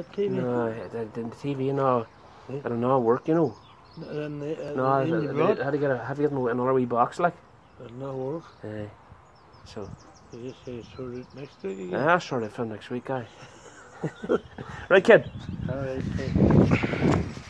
TV? No, the TV and all. Yeah. I don't know, work, you know. And No, I I had to get another wee box, like. no work. So. You just say sort it next week again. Yeah, sort it for next week, guy. Right, kid. Alright.